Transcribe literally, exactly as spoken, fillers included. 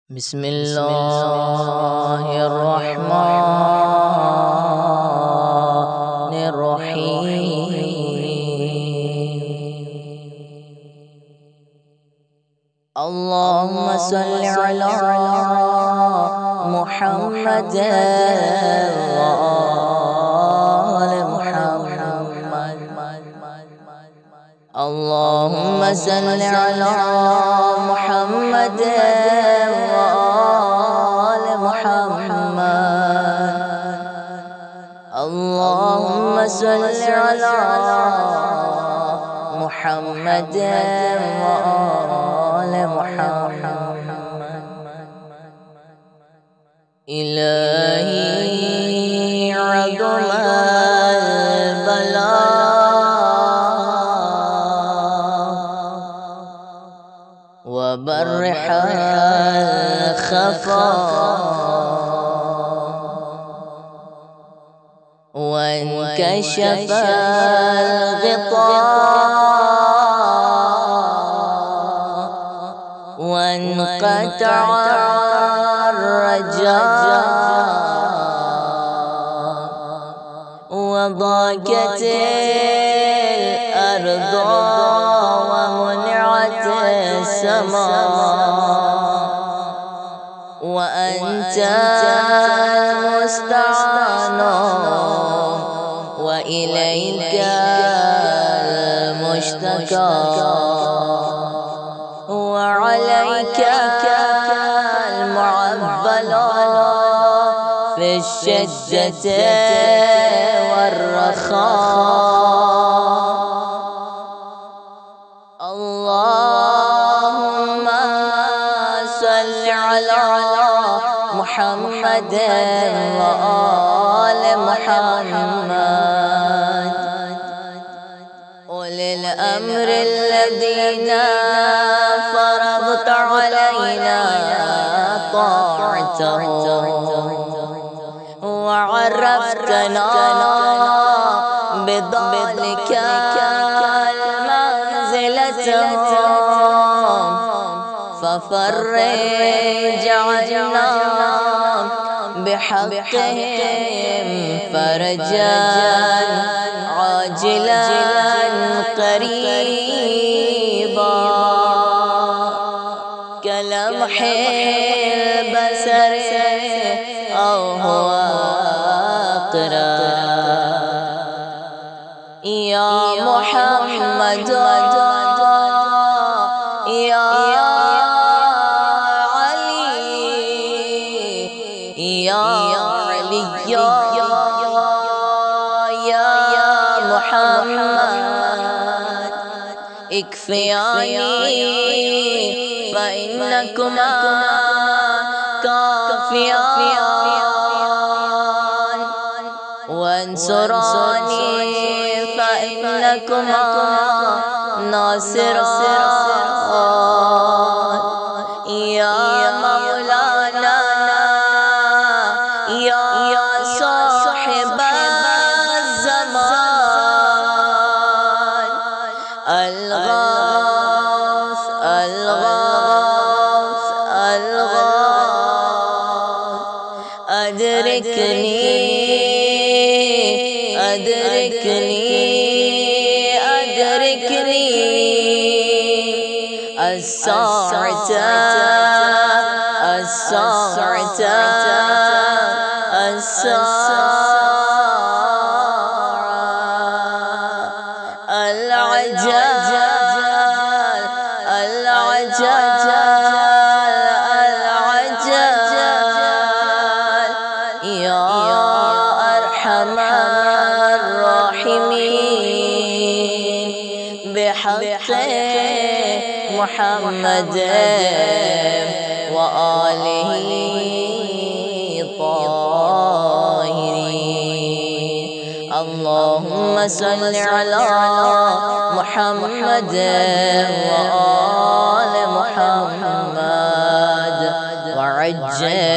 بسم الله الرحمن الرحيم. اللهم صل على محمد وآل محمد. اللهم صل على محمد وآل محمد. اللهم صل على محمد وآل محمد. إلهي عظم البلاء وبرح الخفاء وانكشف الغطاء وانقطع الرجاء وضاقت الأرض ومنعت السماء وأنت المستعان وإليك المشتكى وعليك المعول في الشدة والرخاء. اللهم صل على محمد وآل محمد أولي الأمر الذين فرضت علينا طاعتهم وعرفتنا بذلك منزلتهم ففرج عنا بحقهم فرجا عاجلا قريبا كلمح البصر أو هو أقرب. يا محمد يا يا علي يا محمد اكفياني فإنكما كافيان وانصراني فإنكما ناصران. يا مولانا يا صاحب الزمان الغاث الغاث الغاث أدركني أدركني أدركني الساعة الساعة الساعة العجل العجل العجل يا أرحم الراحمين بحق محمد وآله الطاهرين. اللهم صل على محمد وآل محمد وعجل